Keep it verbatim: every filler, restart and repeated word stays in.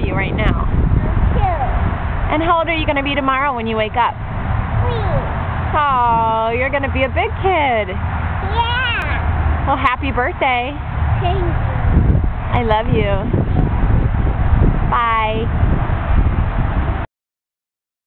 you right now? Two. And how old are you going to be tomorrow when you wake up? Three. Oh, you're going to be a big kid. Yeah. Well, happy birthday. Thank you. I love you. Bye.